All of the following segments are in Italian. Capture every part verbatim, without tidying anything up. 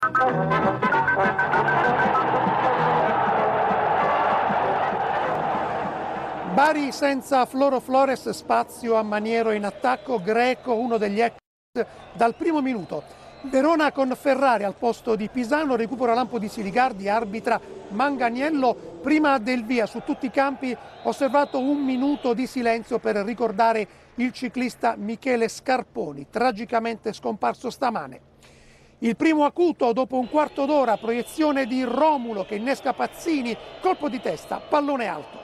Bari senza Floro Flores, spazio a Maniero in attacco, Greco uno degli ex dal primo minuto. Verona con Ferrari al posto di Pisano, recupera lampo di Siligardi, arbitra Manganiello. Prima del via su tutti i campi osservato un minuto di silenzio per ricordare il ciclista Michele Scarponi, tragicamente scomparso stamane. Il primo acuto dopo un quarto d'ora, proiezione di Romulo che innesca Pazzini, colpo di testa, pallone alto.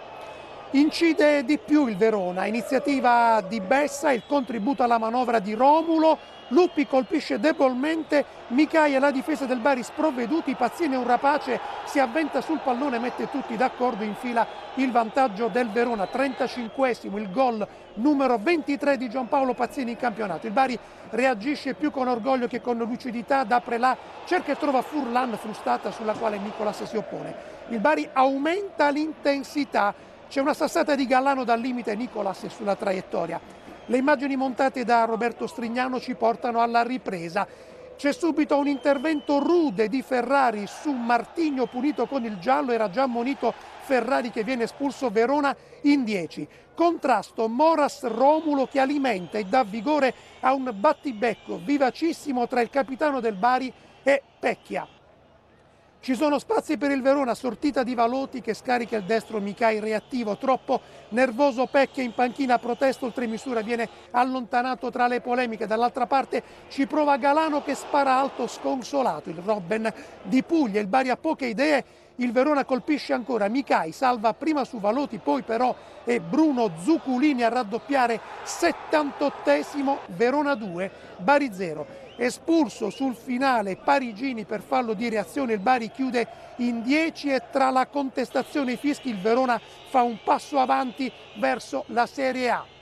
Incide di più il Verona, iniziativa di Bessa, il contributo alla manovra di Romulo, Luppi colpisce debolmente, Micai e la difesa del Bari sprovveduti, Pazzini è un rapace, si avventa sul pallone, mette tutti d'accordo, infila il vantaggio del Verona, trentacinquesimo, il gol numero ventitré di Giampaolo Pazzini in campionato. Il Bari reagisce più con orgoglio che con lucidità, da Prelà cerca e trova Furlan, frustata sulla quale Nicolas si oppone. Il Bari aumenta l'intensità. C'è una sassata di Gallano dal limite, Nicolas è sulla traiettoria. Le immagini montate da Roberto Strignano ci portano alla ripresa. C'è subito un intervento rude di Ferrari su Martigno, punito con il giallo, era già ammonito Ferrari che viene espulso, Verona in dieci. Contrasto Moras-Romulo che alimenta e dà vigore a un battibecco vivacissimo tra il capitano del Bari e Pecchia. Ci sono spazi per il Verona, sortita di Valotti che scarica il destro, Micai reattivo, troppo nervoso Pecchia in panchina, protesto oltre misura, viene allontanato tra le polemiche. Dall'altra parte ci prova Galano che spara alto sconsolato, il Robben di Puglia, il Bari ha poche idee, il Verona colpisce ancora, Micai salva prima su Valotti, poi però è Bruno Zuculini a raddoppiare, settantottesimo, Verona due, Bari zero. Espulso sul finale Parigini per fallo di reazione, il Bari chiude in dieci e tra la contestazione e i fischi il Verona fa un passo avanti verso la Serie A.